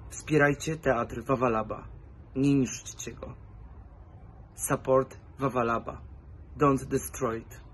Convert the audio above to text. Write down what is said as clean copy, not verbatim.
Wspierajcie teatr Wawalaba. Nie niszczcie go. Support Wawalaba. Don't destroy it.